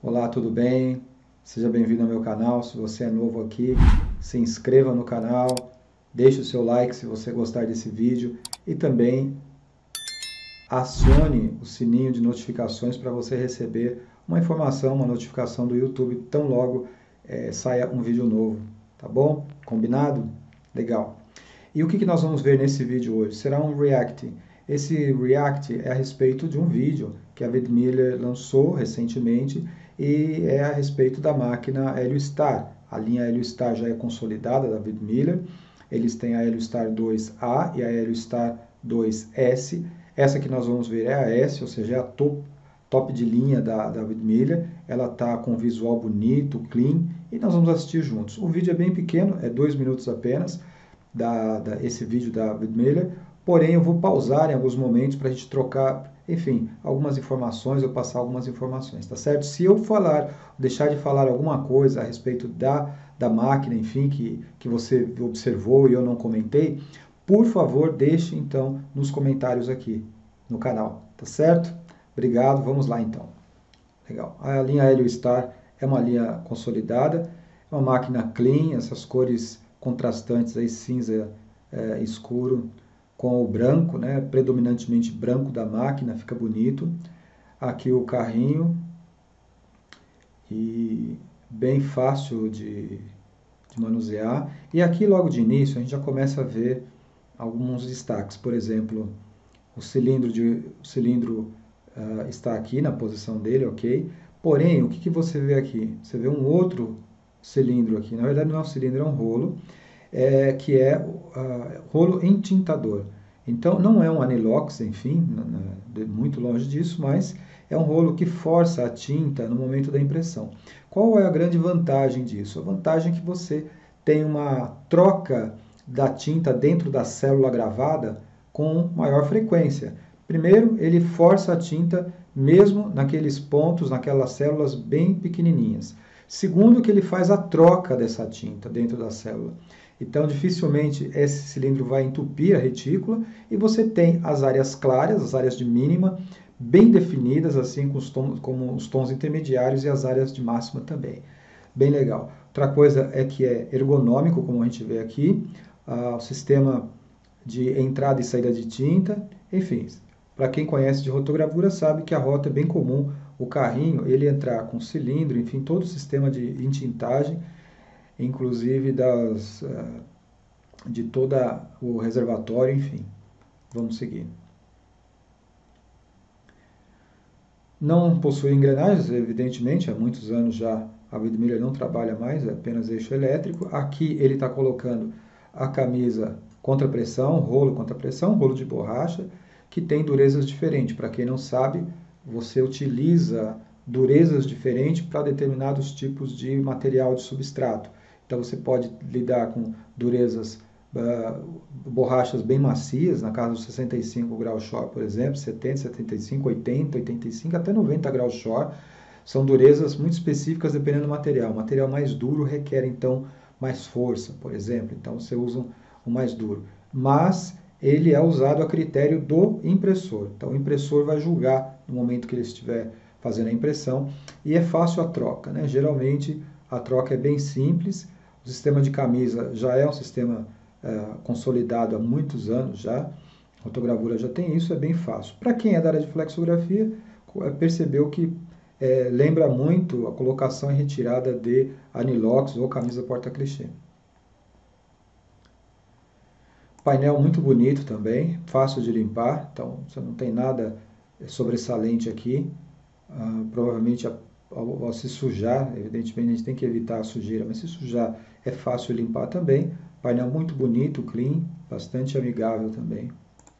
Olá, tudo bem? Seja bem-vindo ao meu canal. Se você é novo aqui, se inscreva no canal, deixe o seu like se você gostar desse vídeo e também acione o sininho de notificações para você receber uma informação, uma notificação do YouTube tão logo saia um vídeo novo, tá bom? Combinado? Legal. E o que nós vamos ver nesse vídeo hoje? Será um React. Esse React é a respeito de um vídeo que a Vidmiller lançou recentemente e é a respeito da máquina Helio Star. A linha Helio Star já é consolidada da Vidmiller. Eles têm a Helio Star 2A e a Helio Star 2S. Essa que nós vamos ver é a S, ou seja, é a top de linha da Vidmiller. Ela está com visual bonito, clean, e nós vamos assistir juntos. O vídeo é bem pequeno, é 2 minutos apenas, esse vídeo da Vidmiller, porém eu vou pausar em alguns momentos para a gente trocar, enfim, algumas informações, eu passar algumas informações, tá certo? Se eu deixar de falar alguma coisa a respeito da máquina, enfim, que você observou e eu não comentei, por favor, deixe então nos comentários aqui no canal, tá certo? Obrigado, vamos lá então. Legal. A linha Helio Star é uma linha consolidada, é uma máquina clean, essas cores contrastantes aí, cinza escuro com o branco, né, predominantemente branco da máquina, fica bonito. Aqui o carrinho e bem fácil de manusear. E aqui logo de início a gente já começa a ver alguns destaques, por exemplo, o cilindro está aqui na posição dele, ok? Porém, o que você vê aqui? Você vê um outro cilindro aqui, na verdade não é um cilindro, é um rolo, que é rolo entintador. Então, não é um anilox, enfim, muito longe disso, mas é um rolo que força a tinta no momento da impressão. Qual é a grande vantagem disso? A vantagem é que você tem uma troca da tinta dentro da célula gravada com maior frequência. Primeiro, ele força a tinta mesmo naqueles pontos, naquelas células bem pequenininhas. Segundo, que ele faz a troca dessa tinta dentro da célula. Então, dificilmente esse cilindro vai entupir a retícula e você tem as áreas claras, as áreas de mínima, bem definidas, assim como os tons intermediários e as áreas de máxima também. Bem legal. Outra coisa é que é ergonômico, como a gente vê aqui, o sistema de entrada e saída de tinta, enfim. Para quem conhece de rotogravura sabe que a rota é bem comum, o carrinho ele entrar com cilindro, enfim, todo o sistema de entintagem, inclusive de todo o reservatório, enfim. Vamos seguir. Não possui engrenagens, evidentemente, há muitos anos já a Vidmiller não trabalha mais, é apenas eixo elétrico. Aqui ele está colocando a camisa contra pressão, rolo contra pressão, rolo de borracha, que tem durezas diferentes. Para quem não sabe, você utiliza durezas diferentes para determinados tipos de material de substrato. Então você pode lidar com durezas, borrachas bem macias, na casa dos 65 graus Shore, por exemplo, 70, 75, 80, 85, até 90 graus Shore. São durezas muito específicas dependendo do material. O material mais duro requer, então, mais força, por exemplo. Então você usa o mais duro. Mas ele é usado a critério do impressor. Então o impressor vai julgar no momento que ele estiver fazendo a impressão. E é fácil a troca, né? Geralmente a troca é bem simples. O sistema de camisa já é um sistema consolidado há muitos anos já. A rotogravura já tem isso, é bem fácil. Para quem é da área de flexografia, percebeu que lembra muito a colocação e retirada de anilox ou camisa porta-clichê. Painel muito bonito também, fácil de limpar, então você não tem nada sobressalente aqui. Provavelmente ao se sujar, evidentemente a gente tem que evitar a sujeira, mas se sujar é fácil limpar também. Painel muito bonito, clean, bastante amigável também.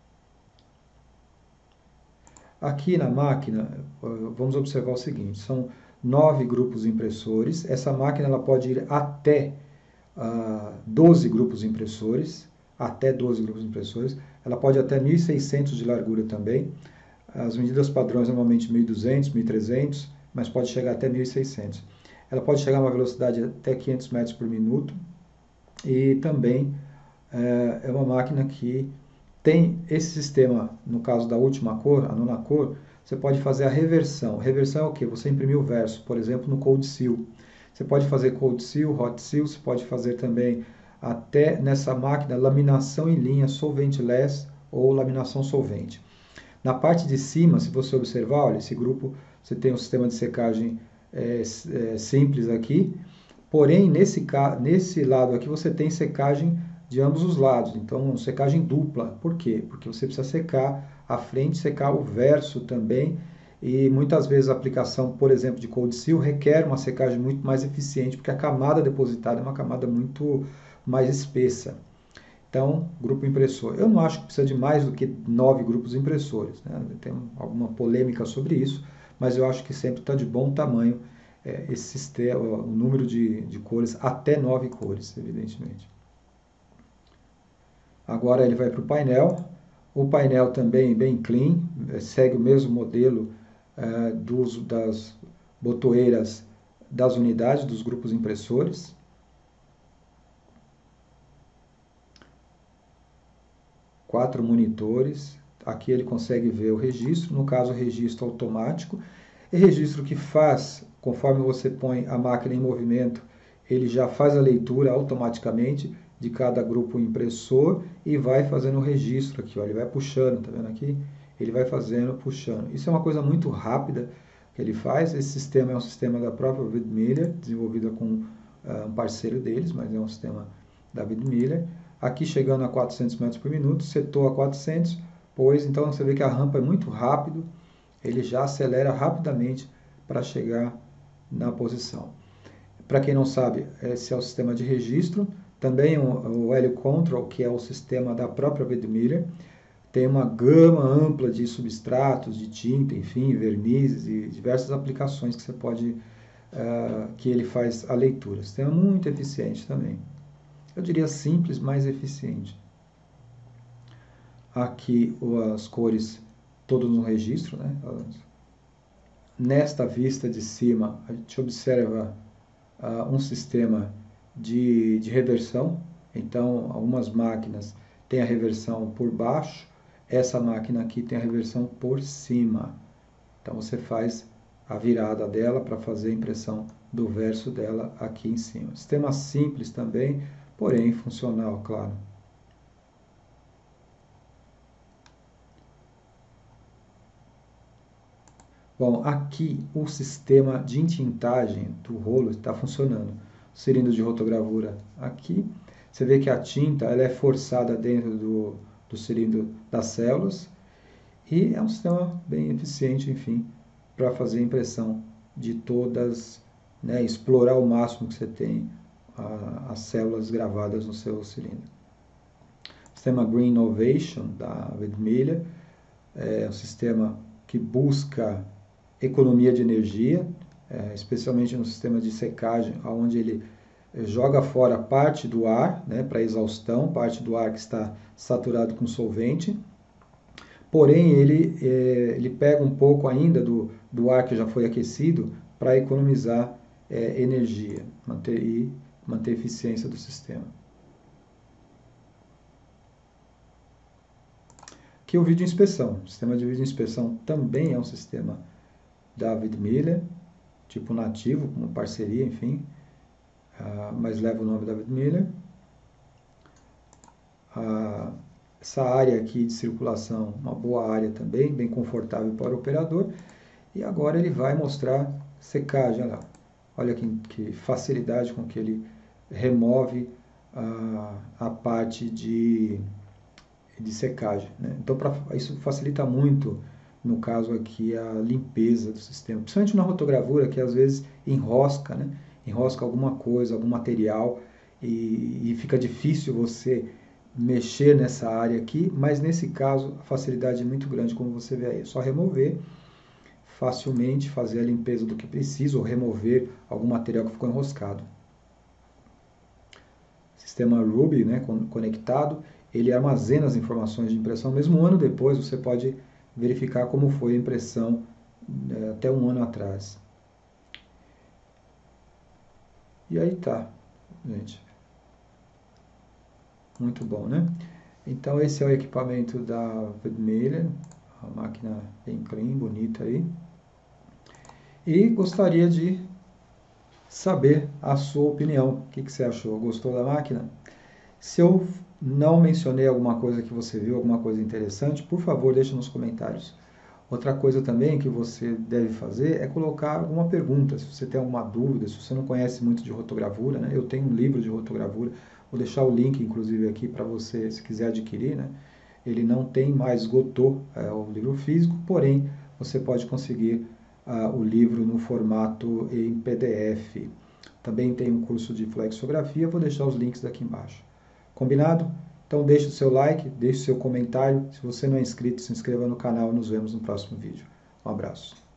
Aqui na máquina, vamos observar o seguinte, são 9 grupos impressores. Essa máquina ela pode ir até 12 grupos impressores, ela pode até 1.600 de largura também. As medidas padrões normalmente 1.200, 1.300, mas pode chegar até 1.600. Ela pode chegar a uma velocidade até 500 metros por minuto e também é uma máquina que tem esse sistema, no caso da última cor, a nona cor, você pode fazer a reversão. Reversão é o quê? Você imprimir o verso, por exemplo, no Cold Seal. Você pode fazer Cold Seal, Hot Seal, você pode fazer também, até nessa máquina, laminação em linha solventless ou laminação solvente. Na parte de cima, se você observar, olha, esse grupo, você tem um sistema de secagem simples aqui, porém, nesse lado aqui você tem secagem de ambos os lados, então secagem dupla. Por quê? Porque você precisa secar a frente, secar o verso também, e muitas vezes a aplicação, por exemplo, de Cold Seal requer uma secagem muito mais eficiente, porque a camada depositada é uma camada muito mais espessa. Então, grupo impressor. Eu não acho que precisa de mais do que 9 grupos impressores, né? Tem alguma polêmica sobre isso, mas eu acho que sempre está de bom tamanho esse sistema, o número de cores, até 9 cores, evidentemente. Agora ele vai para o painel. O painel também bem clean, segue o mesmo modelo das botoeiras das unidades, dos grupos impressores. Quatro monitores. Aqui ele consegue ver o registro, no caso, registro automático. E registro que faz, conforme você põe a máquina em movimento, ele já faz a leitura automaticamente de cada grupo impressor e vai fazendo o registro aqui, ó. Ele vai puxando, tá vendo aqui? Ele vai fazendo, puxando. Isso é uma coisa muito rápida que ele faz. Esse sistema é um sistema da própria Widmiller, desenvolvido com um parceiro deles, mas é um sistema da Widmiller. Aqui chegando a 400 metros por minuto, setou a 400, pois então você vê que a rampa é muito rápido, ele já acelera rapidamente para chegar na posição. Para quem não sabe, esse é o sistema de registro, também o Helio Control, que é o sistema da própria Widmiller, tem uma gama ampla de substratos, de tinta, enfim, vernizes e diversas aplicações que você pode, que ele faz a leitura. Sistema muito eficiente também. Eu diria simples, mas eficiente. Aqui as cores todas no registro, né? Nesta vista de cima, a gente observa um sistema de reversão. Então, algumas máquinas têm a reversão por baixo, essa máquina aqui tem a reversão por cima. Então, você faz a virada dela para fazer a impressão do verso dela aqui em cima. Sistema simples também, porém funcional, claro. Bom, aqui o sistema de entintagem do rolo está funcionando. O cilindro de rotogravura aqui, você vê que a tinta ela é forçada dentro do cilindro das células e é um sistema bem eficiente, enfim, para fazer a impressão de todas, né, explorar o máximo que você tem as células gravadas no seu cilindro. O sistema Green Innovation da Widmiller é um sistema que busca economia de energia, especialmente no sistema de secagem, onde ele joga fora parte do ar, né, para exaustão, parte do ar que está saturado com solvente, porém ele pega um pouco ainda do ar que já foi aquecido para economizar energia manter a eficiência do sistema. Aqui o vídeo inspeção. O sistema de vídeo inspeção também é um sistema da Widmiller, tipo nativo, como parceria, enfim, mas leva o nome da Widmiller. Essa área aqui de circulação, uma boa área também, bem confortável para o operador. E agora ele vai mostrar secagem, olha lá. Olha que facilidade com que ele remove a parte de secagem, né? Então, isso facilita muito, no caso aqui, a limpeza do sistema. Principalmente na rotogravura, que às vezes enrosca, né? Enrosca alguma coisa, algum material, e fica difícil você mexer nessa área aqui, mas nesse caso a facilidade é muito grande, como você vê aí. É só remover facilmente, fazer a limpeza do que precisa, ou remover algum material que ficou enroscado. Sistema Ruby, né, conectado, ele armazena as informações de impressão. Mesmo um ano depois, você pode verificar como foi a impressão até um ano atrás. E aí tá, gente. Muito bom, né? Então, esse é o equipamento da Widmiller, Uma máquina bem clean, bonita aí. E gostaria de saber a sua opinião. O que você achou? Gostou da máquina? Se eu não mencionei alguma coisa que você viu, alguma coisa interessante, por favor, deixe nos comentários. Outra coisa também que você deve fazer é colocar alguma pergunta. Se você tem alguma dúvida, se você não conhece muito de rotogravura, né? Eu tenho um livro de rotogravura, vou deixar o link inclusive aqui para você, se quiser adquirir, né? Ele não tem mais, esgotou, o livro físico, porém você pode conseguir o livro no formato em PDF. Também tem um curso de flexografia, vou deixar os links aqui embaixo. Combinado? Então deixe o seu like, deixe o seu comentário. Se você não é inscrito, se inscreva no canal. Nos vemos no próximo vídeo. Um abraço.